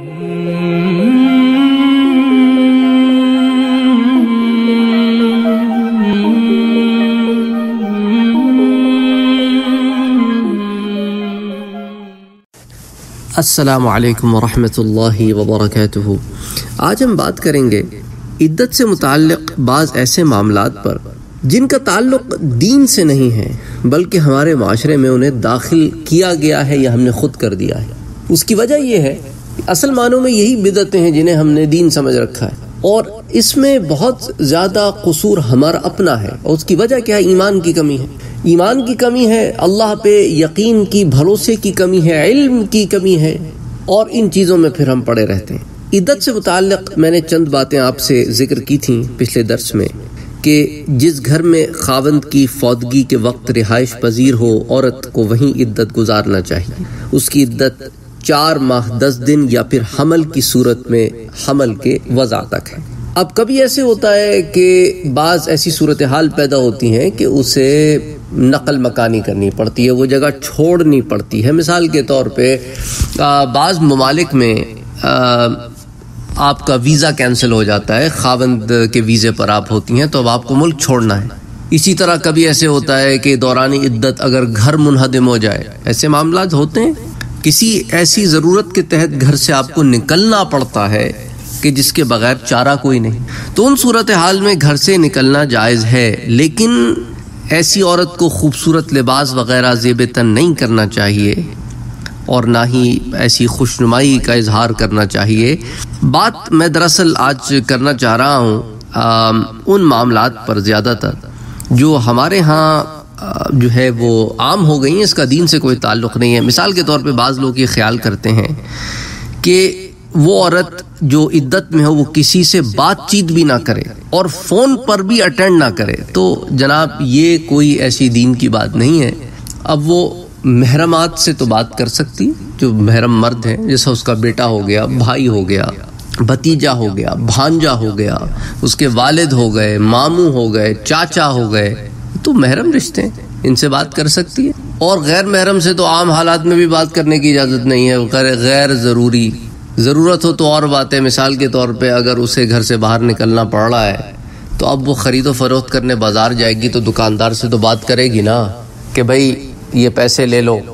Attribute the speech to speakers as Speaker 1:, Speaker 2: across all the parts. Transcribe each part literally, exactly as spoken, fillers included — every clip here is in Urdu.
Speaker 1: السلام علیکم ورحمۃ اللہ وبرکاتہ۔ آج ہم بات کریں گے عدت سے متعلق بعض ایسے معاملات پر جن کا تعلق دین سے نہیں ہے بلکہ ہمارے معاشرے میں انہیں داخل کیا گیا ہے یا ہم نے خود کر دیا ہے۔ اس کی وجہ یہ ہے اصل معنوں میں یہی بدعتیں ہیں جنہیں ہم نے دین سمجھ رکھا ہے، اور اس میں بہت زیادہ قصور ہمارا اپنا ہے، اور اس کی وجہ کیا ہے؟ ایمان کی کمی ہے۔ ایمان کی کمی ہے، اللہ پہ یقین کی، بھروسے کی کمی ہے، علم کی کمی ہے، اور ان چیزوں میں پھر ہم پڑے رہتے ہیں۔ عدت سے متعلق میں نے چند باتیں آپ سے ذکر کی تھیں پچھلے درس میں کہ جس گھر میں خاوند کی فوتگی کے وقت رہائش پذیر ہو، عورت کو وہیں عدت گزارنا چاہیے۔ اس کی عدت چار ماہ دس دن یا پھر حمل کی صورت میں حمل کے وضع تک ہے۔ اب کبھی ایسے ہوتا ہے کہ بعض ایسی صورتحال پیدا ہوتی ہیں کہ اسے نقل مکانی کرنی پڑتی ہے، وہ جگہ چھوڑنی پڑتی ہے۔ مثال کے طور پہ بعض ممالک میں آپ کا ویزا کینسل ہو جاتا ہے، خاوند کے ویزے پر آپ ہوتی ہیں تو اب آپ کو ملک چھوڑنا ہے۔ اسی طرح کبھی ایسے ہوتا ہے کہ دوران عدت اگر گھر منہدم ہو جائے، ایسے معاملات ہوتے ہیں۔ کسی ایسی ضرورت کے تحت گھر سے آپ کو نکلنا پڑتا ہے کہ جس کے بغیر چارہ کوئی نہیں، تو ان صورتحال میں گھر سے نکلنا جائز ہے، لیکن ایسی عورت کو خوبصورت لباس وغیرہ زیب تن نہیں کرنا چاہیے، اور نہ ہی ایسی خوشنمائی کا اظہار کرنا چاہیے۔ بات میں دراصل آج کرنا چاہ رہا ہوں ان معاملات پر زیادہ تر جو ہمارے ہاں جو ہے وہ عام ہو گئی ہیں، اس کا دین سے کوئی تعلق نہیں ہے۔ مثال کے طور پہ بعض لوگ یہ خیال کرتے ہیں کہ وہ عورت جو عدت میں ہو وہ کسی سے بات چیت بھی نہ کرے اور فون پر بھی اٹینڈ نہ کرے، تو جناب یہ کوئی ایسی دین کی بات نہیں ہے۔ اب وہ محرمات سے تو بات کر سکتی، جو محرم مرد ہیں، جیسا اس کا بیٹا ہو گیا، بھائی ہو گیا، بھتیجا ہو گیا، بھانجا ہو گیا، اس کے والد ہو گئے، ماموں ہو گئے، چاچا ہو گئے، تو محرم رشتے ہیں، ان سے بات کر سکتی ہے۔ اور غیر محرم سے تو عام حالات میں بھی بات کرنے کی اجازت نہیں ہے، غیر ضروری ضرورت ہو تو اور بات ہے۔ مثال کے طور پہ اگر اسے گھر سے باہر نکلنا پڑ رہا ہے تو اب وہ خرید و فروخت کرنے بازار جائے گی تو دکاندار سے تو بات کرے گی نا کہ بھائی یہ پیسے لے لو،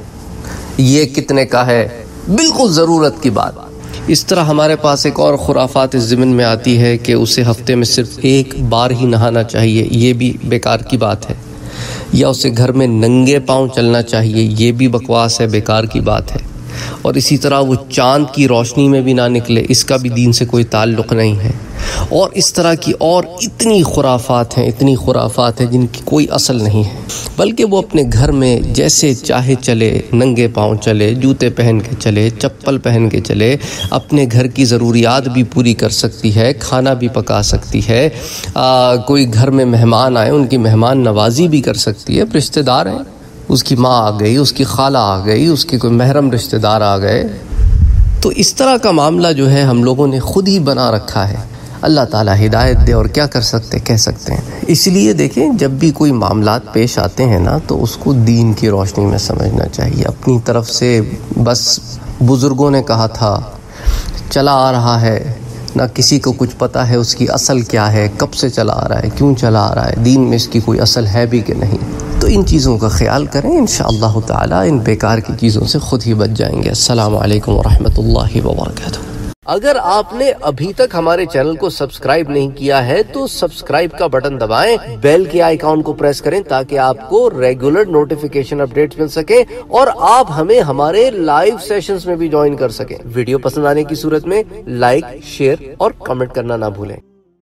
Speaker 1: یہ کتنے کا ہے، بالکل ضرورت کی بات۔ اس طرح ہمارے پاس ایک اور خرافات اس ضمن میں آتی ہے کہ اسے ہفتے میں صرف ایک بار ہی نہانا چاہیے، یہ بھی بیکار کی بات ہے، یا اسے گھر میں ننگے پاؤں چلنا چاہیے، یہ بھی بکواس ہے، بیکار کی بات ہے۔ اور اسی طرح وہ چاند کی روشنی میں بھی نہ نکلے، اس کا بھی دین سے کوئی تعلق نہیں ہے۔ اور اس طرح کی اور اتنی خرافات ہیں، اتنی خرافات ہیں جن کی کوئی اصل نہیں ہے، بلکہ وہ اپنے گھر میں جیسے چاہے چلے، ننگے پاؤں چلے، جوتے پہن کے چلے، چپل پہن کے چلے، اپنے گھر کی ضروریات بھی پوری کر سکتی ہے، کھانا بھی پکا سکتی ہے، آ, کوئی گھر میں مہمان آئے ان کی مہمان نوازی بھی کر سکتی ہے۔ رشتہ دار ہیں، اس کی ماں آ گئی، اس کی خالہ آ گئی، اس کی کوئی محرم رشتہ دار آ گئے، تو اس طرح کا معاملہ جو ہے ہم لوگوں نے خود ہی بنا رکھا ہے۔ اللہ تعالیٰ ہدایت دے، اور کیا کر سکتے کہہ سکتے ہیں۔ اس لیے دیکھیں جب بھی کوئی معاملات پیش آتے ہیں نا تو اس کو دین کی روشنی میں سمجھنا چاہیے۔ اپنی طرف سے بس بزرگوں نے کہا تھا چلا آ رہا ہے، نہ کسی کو کچھ پتہ ہے اس کی اصل کیا ہے، کب سے چلا آ رہا ہے، کیوں چلا آ رہا ہے، دین میں اس کی کوئی اصل ہے بھی کہ نہیں۔ تو ان چیزوں کا خیال کریں، انشاءاللہ تعالی ان بیکار کی چیزوں سے خود ہی بچ جائیں گے۔ السلام علیکم ورحمۃ اللہ وبرکاتہ۔ اگر آپ نے ابھی تک ہمارے چینل کو سبسکرائب نہیں کیا ہے تو سبسکرائب کا بٹن دبائیں، بیل کے آئیکن کو پریس کریں تاکہ آپ کو ریگولر نوٹیفیکیشن اپڈیٹس مل سکے اور آپ ہمیں ہمارے لائیو سیشنز میں بھی جوائن کر سکیں۔ ویڈیو پسند آنے کی صورت میں لائک، شیئر اور کمنٹ کرنا نہ بھولیں۔